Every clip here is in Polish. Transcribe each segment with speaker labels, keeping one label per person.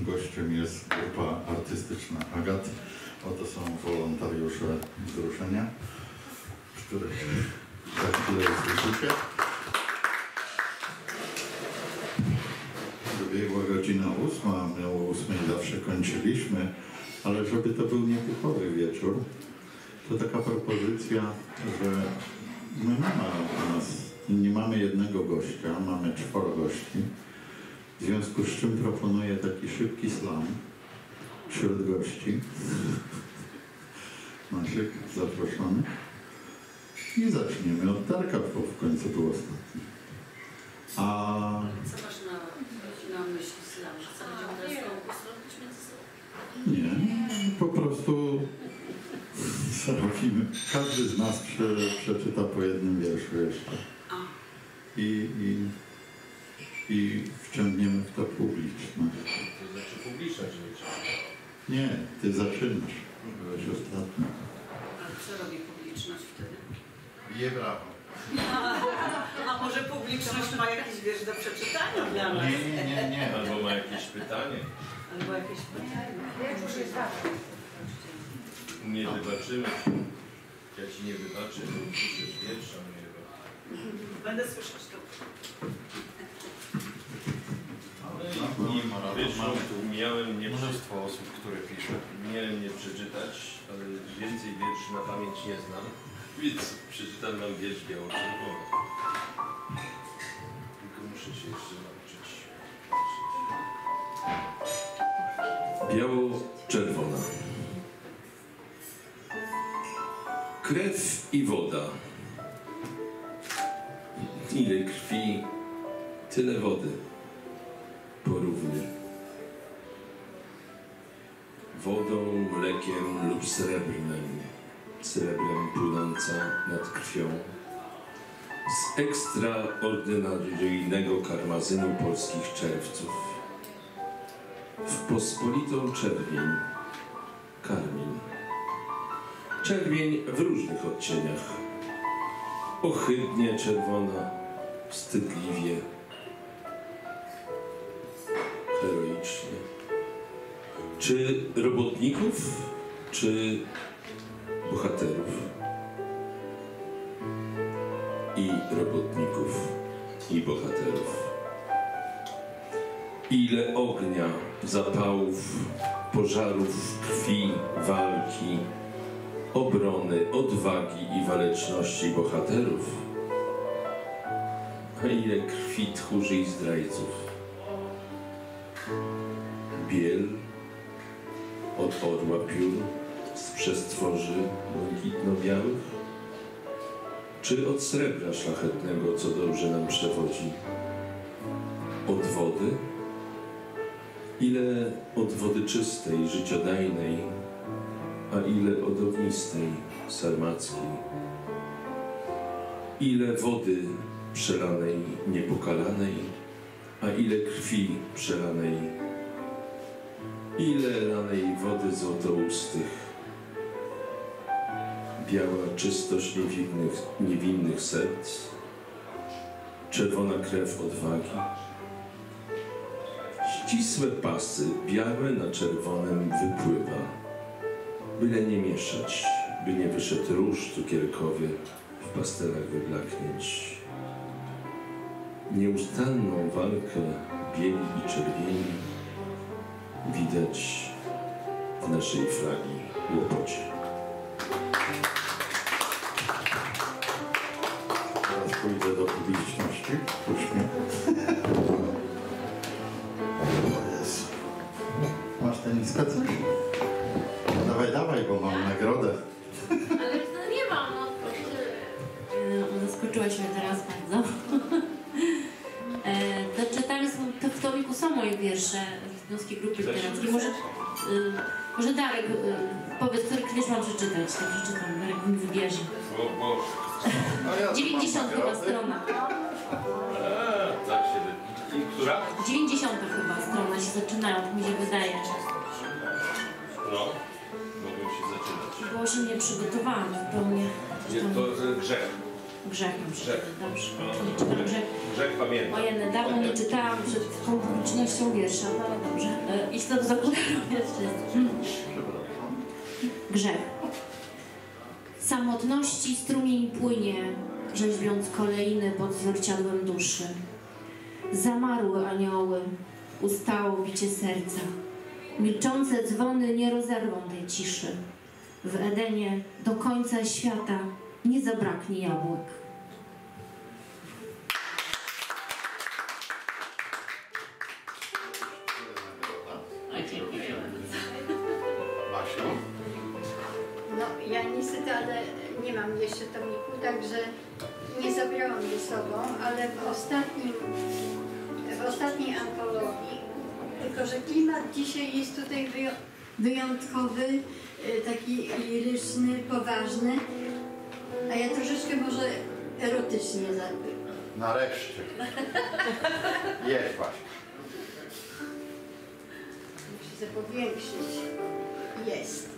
Speaker 1: gościem jest grupa artystyczna Agat. Oto są wolontariusze wzruszenia, których za chwilę usłyszycie. Dobiegła godzina 8, a my o 8 zawsze kończyliśmy, ale żeby to był nietypowy wieczór, to taka propozycja, że my nie mamy jednego gościa, mamy 4 gości. W związku z czym proponuję taki szybki slam wśród gości. Maciek zaproszony. I zaczniemy od Darka, bo w końcu był ostatni.
Speaker 2: Co masz na myśli slam? Że co będziemy teraz konkurs robić między sobą?
Speaker 1: Nie, po prostu zrobimy. Każdy z nas przeczyta po jednym wierszu jeszcze. I wciągniemy w to publiczność.
Speaker 3: To znaczy publiczność,
Speaker 1: nie, ty zaczynasz. Byłeś ostatni.
Speaker 2: A co robi publiczność wtedy?
Speaker 1: Bije brawo.
Speaker 2: A może publiczność ma jakiś wiersz do przeczytania dla nas?
Speaker 1: Nie.
Speaker 3: Albo ma jakieś pytanie.
Speaker 2: Albo jakieś pytanie. Muszę
Speaker 3: Nie wybaczymy. Ja ci nie wybaczę, bo piszesz wiersza mojego.
Speaker 2: Będę słyszeć to.
Speaker 3: Miałem
Speaker 4: mnóstwo osób, które piszą.
Speaker 3: Miałem nie przeczytać, ale więcej wierszy na pamięć nie znam, więc przeczytam nam wiersz biało-czerwony. Tylko muszę się jeszcze nauczyć.
Speaker 4: Biało-czerwona. Krew i woda. Ile krwi, tyle wody. Porówny. Wodą, mlekiem lub srebrem płynąca nad krwią, z ekstraordynaryjnego karmazynu polskich czerwców, w pospolitą czerwień, karmin. Czerwień w różnych odcieniach, ohydnie czerwona, wstydliwie, heroicznie. Czy robotników, czy bohaterów? I robotników, i bohaterów. Ile ognia, zapałów, pożarów, krwi, walki, obrony, odwagi i waleczności bohaterów, a ile krwi tchórzy i zdrajców. Biel od orła piór z przestworzy błękitno-białych, czy od srebra szlachetnego, co dobrze nam przewodzi? Od wody? Ile od wody czystej, życiodajnej, a ile od ognistej, sarmackiej? Ile wody przelanej, niepokalanej, a ile krwi przelanej? Ile lanej wody złotoustych, biała czystość niewinnych serc, czerwona krew odwagi, ścisłe pasy, białe na czerwonym wypływa, byle nie mieszać, by nie wyszedł róż cukierkowy w pastelach wyblaknięć. Nieustanną walkę bieli i czerwieni widać w naszej flagi łopocie.
Speaker 1: Teraz pójdę do publiczności. Uśmiech. O Jezu. Masz teniska coś? Dawaj, bo mam nagrodę.
Speaker 5: Ale to nie mam, zaskoczyłaś mnie teraz bardzo. Doczytali w tomiku są moje wiersze z Śląskiej Grupy Literackiej. Może Darek powiedz, który wiersz mam przeczytać. To przeczytam, Darek mi wybierze. 90 chyba strona.
Speaker 3: Tak się I która?
Speaker 5: 90 chyba strona się zaczynają, tak mi się wydaje.
Speaker 3: No, mogą się zaczynać.
Speaker 5: Bo się nie przygotowałam zupełnie.
Speaker 3: Nie, to grzech.
Speaker 5: Grzech mam przeczytać, dobrze.
Speaker 3: No.
Speaker 5: Nie czytam grzech.
Speaker 3: Grzech pamiętam.
Speaker 5: Ojej, dawno nie czytałam przed tą publicznością wiersza, no ale dobrze. Idź to do zakładu jeszcze. Grzech. W samotności strumień płynie, rzeźbiąc kolejny pod zwierciadłem duszy. Zamarły anioły, ustało bicie serca. Milczące dzwony nie rozerwą tej ciszy. W Edenie do końca świata nie zabraknie jabłek.
Speaker 1: Basiu?
Speaker 6: No, ja niestety, ale nie mam jeszcze tomiku, także nie zabrałam ze sobą, ale w ostatniej antologii, tylko że klimat dzisiaj jest tutaj wyjątkowy, taki liryczny, poważny, a ja troszeczkę może erotycznie
Speaker 1: Nareszcie. Jest właśnie.
Speaker 6: muszę sobie powiększyć. Jest.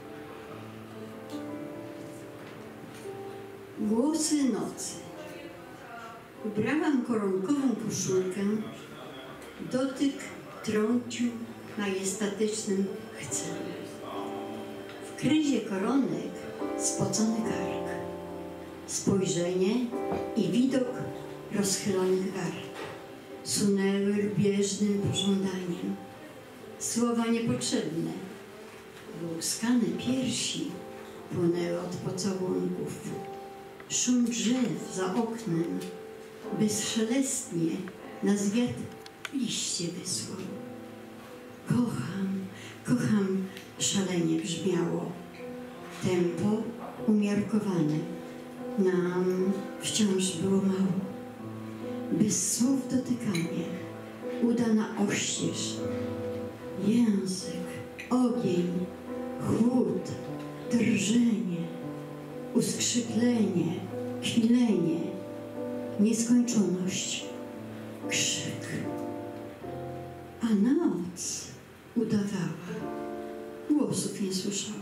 Speaker 6: Głosy nocy. Ubrałam koronkową koszulkę, dotyk trącił majestatycznym chcem. W kryzie koronek spocony kark, spojrzenie i widok rozchylonych gard sunęły lubieżnym pożądaniem. Słowa niepotrzebne, wyłuskane piersi płynęły od pocałunków. Szum drzew za oknem bezszelestnie na zwiat liście wysłał. Kocham, kocham, szalenie brzmiało. Tempo umiarkowane, nam wciąż było mało. Bez słów dotykanie, uda na oścież. Język, ogień, chłód, drżenie, uskrzyplenie, kwilenie, nieskończoność, krzyk. A noc udawała, głosów nie słyszała.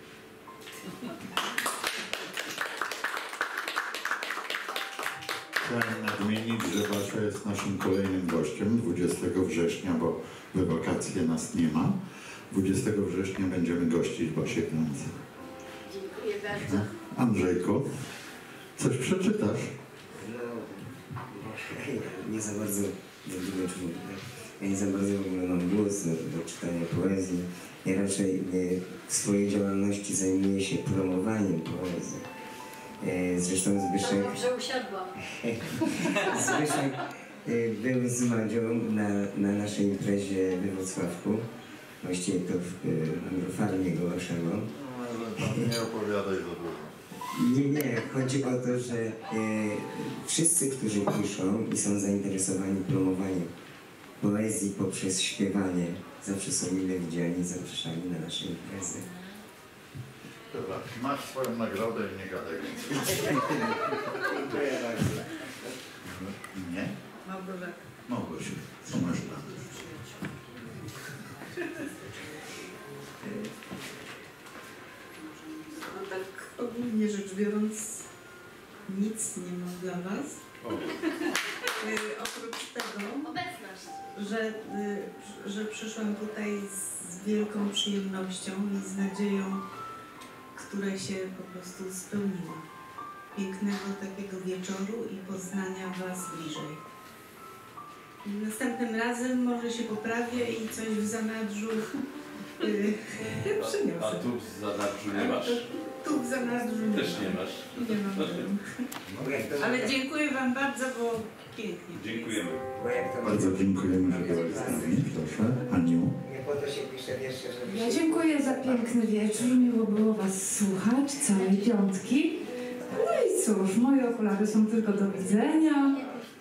Speaker 1: Chciałem nadmienić, że Basia jest naszym kolejnym gościem 20 września, bo we wakacje nas nie ma. 20 września będziemy gościć Basię Klęcę.
Speaker 6: Dziękuję bardzo.
Speaker 1: Andrzejku, coś przeczytasz?
Speaker 7: No, nie za bardzo, ja nie za bardzo w ogóle mam głos do czytania poezji. Ja raczej w swojej działalności zajmuję się promowaniem poezji. Zresztą Zbyszek...
Speaker 6: Dobrze usiadłam.
Speaker 7: Zbyszek był z Madzią na naszej imprezie we Wrocławku. Właściwie to w farmie Gołaszego.
Speaker 1: Nie opowiadaj za dużo.
Speaker 7: Nie, chodzi o to, że wszyscy, którzy piszą i są zainteresowani promowaniem poezji poprzez śpiewanie, zawsze są mile widziani i zapraszani na nasze imprezy.
Speaker 1: Dobra, masz swoją nagrodę i nie gadaj więcej.
Speaker 7: Dziękuję bardzo.
Speaker 1: Nie? Małgosiu, co masz tam?
Speaker 8: No tak ogólnie rzecz biorąc, nic nie mam dla Was. Oprócz tego, że przyszłam tutaj z wielką przyjemnością i z nadzieją, która się po prostu spełniła. Pięknego takiego wieczoru i poznania Was bliżej. Następnym razem może się poprawię i coś w zanadrzu przyniosę.
Speaker 3: A tu w zanadrzu nie masz?
Speaker 8: Tu w zanadrzu nie
Speaker 3: Też nie masz.
Speaker 8: Nie mam. Ale dziękuję Wam bardzo, bo pięknie.
Speaker 3: Dziękujemy.
Speaker 1: Bardzo dziękujemy, że byłeś z nami. Proszę, Aniu.
Speaker 7: Nie po to się pisze wiersze, żeby
Speaker 9: Ja dziękuję za piękny wieczór. Miło było Was słuchać całej piątki. No i cóż, moje okulary są tylko do widzenia.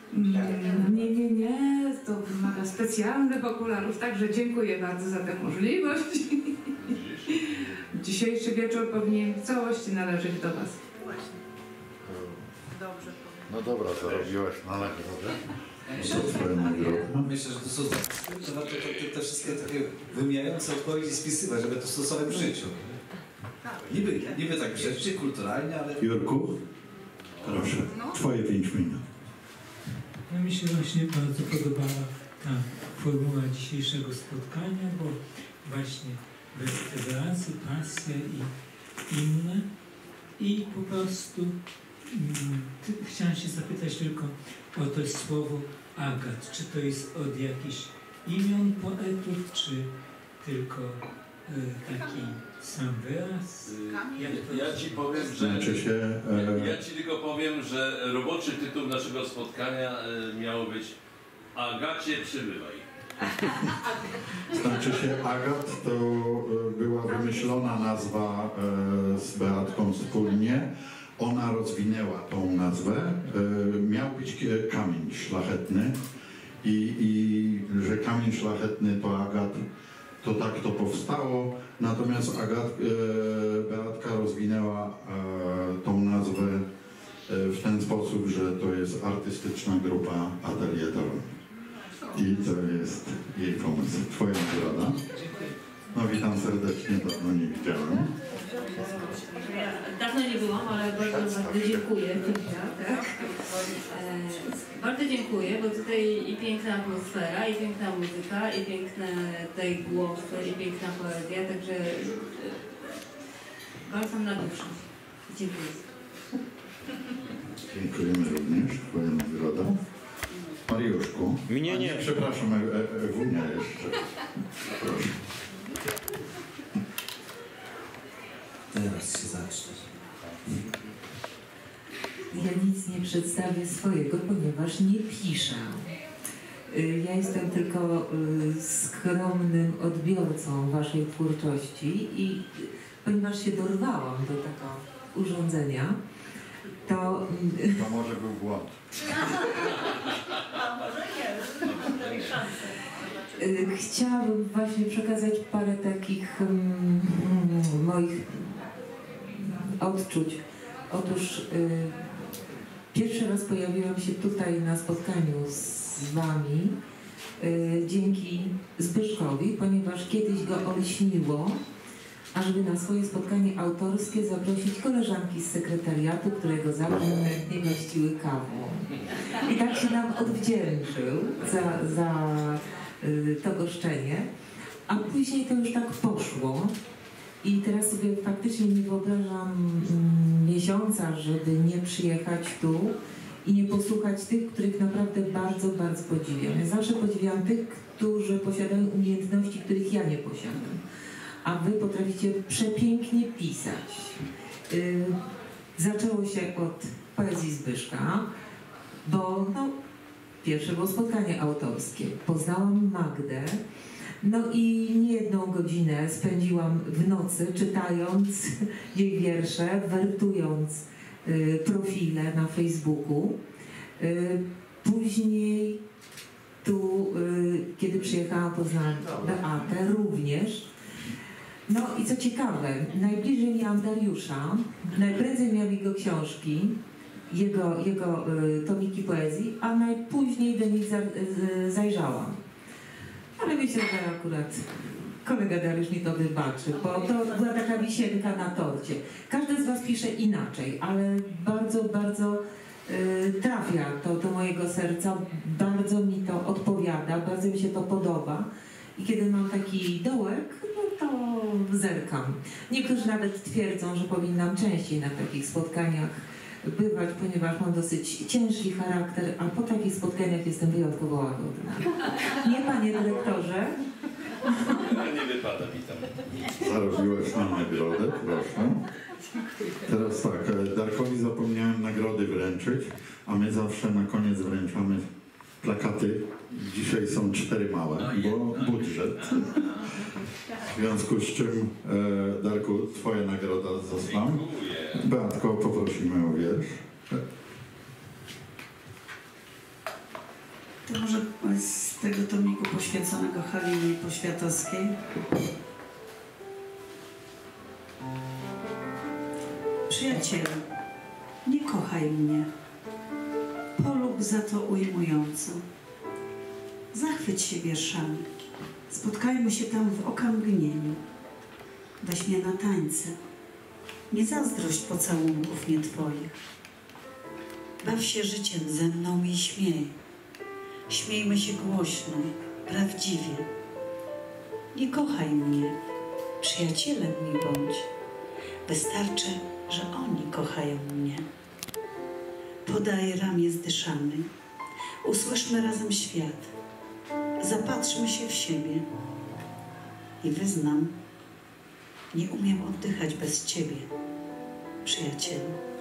Speaker 9: Nie, to wymaga specjalnych okularów, także dziękuję bardzo za tę możliwość. Dzisiejszy wieczór powinien w całości należeć do Was.
Speaker 8: Właśnie. Dobrze.
Speaker 1: No dobra, zarobiłaś na nagrodę.
Speaker 10: Myślę, że to są że warto te wszystkie takie wymijające odpowiedzi spisywać, żeby to stosować w życiu. Niby tak grzecznie, kulturalnie, ale...
Speaker 1: Jurku, Proszę, twoje 5 minut.
Speaker 11: No mi się właśnie bardzo podobała ta formuła dzisiejszego spotkania, bo właśnie perseweracja, pasja i inne. I po prostu chciałem się zapytać tylko o to słowo agat. Czy to jest od jakichś imion poetów, czy tylko taki sam wyraz?
Speaker 3: Ja ci powiem, że...
Speaker 1: Znaczy się,
Speaker 3: Ja ci tylko powiem, że roboczy tytuł naszego spotkania miał być Agacie przybywaj.
Speaker 1: Znaczy się Agat to była wymyślona nazwa z Beatką wspólnie. Ona rozwinęła tą nazwę. Miał być kamień szlachetny i że kamień szlachetny to Agat, to tak to powstało. Natomiast Beatka rozwinęła tą nazwę w ten sposób, że to jest artystyczna grupa Atelier Toruń. I to jest jej pomysł. Twoja nagroda. No witam serdecznie, dawno nie widziałem.
Speaker 5: Dawno nie byłam, ale bardzo dziękuję. Tak. Bardzo dziękuję, bo tutaj i piękna atmosfera, i piękna muzyka, i piękne tutaj głosy, i piękna poezja, także balsam na duszę. Dziękuję.
Speaker 1: Dziękujemy również. Twoja nagroda. Mariuszku.
Speaker 12: Mnie nie.
Speaker 1: Przepraszam, Ewunia jeszcze. Proszę.
Speaker 10: Teraz się zacznie.
Speaker 13: Ja nic nie przedstawię swojego, ponieważ nie piszę. Ja jestem tylko skromnym odbiorcą waszej twórczości i ponieważ się dorwałam do tego urządzenia, to
Speaker 1: może był błąd.
Speaker 13: Chciałabym właśnie przekazać parę takich moich odczuć. Otóż pierwszy raz pojawiłam się tutaj na spotkaniu z wami dzięki Zbyszkowi, ponieważ kiedyś go olśniło, ażeby na swoje spotkanie autorskie zaprosić koleżanki z sekretariatu, które go zapewne gościły kawą. I tak się nam odwdzięczył za to goszczenie, a później to już tak poszło. I teraz sobie faktycznie nie wyobrażam miesiąca, żeby nie przyjechać tu i nie posłuchać tych, których naprawdę bardzo, bardzo podziwiam. Ja zawsze podziwiam tych, którzy posiadają umiejętności, których ja nie posiadam. A wy potraficie przepięknie pisać. Zaczęło się od poezji Zbyszka, bo pierwsze było spotkanie autorskie. Poznałam Magdę, no i niejedną godzinę spędziłam w nocy czytając jej wiersze, wertując profile na Facebooku. Później tu, kiedy przyjechałam, poznałam Beatę również. No i co ciekawe, najbliżej miałam Dariusza, najprędzej miałam jego książki, jego tomiki poezji, a najpóźniej do nich zajrzałam. Ale myślę, że akurat kolega Dariusz mi to wybaczy, bo to była taka wisienka na torcie. Każdy z was pisze inaczej, ale bardzo, bardzo trafia to do mojego serca, bardzo mi to odpowiada, bardzo mi się to podoba. I kiedy mam taki dołek, no to zerkam. Niektórzy nawet twierdzą, że powinnam częściej na takich spotkaniach bywać, ponieważ mam dosyć ciężki charakter, a po takich spotkaniach jestem wyjątkowo łagodna. Nie, panie dyrektorze?
Speaker 3: Nie wypada mi tam.
Speaker 1: Zarobiłeś na nagrodę, proszę. Teraz tak, Darkowi zapomniałem nagrody wręczyć, a my zawsze na koniec wręczamy plakaty. Dzisiaj są 4 małe, bo budżet. W związku z czym, Darku, twoja nagroda została. Beatko, poprosimy o wiersz.
Speaker 2: To może z tego tomiku poświęconego Halinie Poświatowskiej. Przyjacielu, nie kochaj mnie. Polub za to ujmująco. Zachwyć się wierszami. Spotkajmy się tam w okamgnieniu. Weź mnie na tańce. Nie zazdrość pocałunków nie twoich.
Speaker 12: Baw się życiem ze mną i śmiej. Śmiejmy się głośno, prawdziwie. Nie kochaj mnie, przyjacielem mi bądź. Wystarczy, że oni kochają mnie. Podaj ramię zdyszamy. Usłyszmy razem świat. Zapatrzmy się w siebie. I wyznam, nie umiem oddychać bez Ciebie, przyjacielu.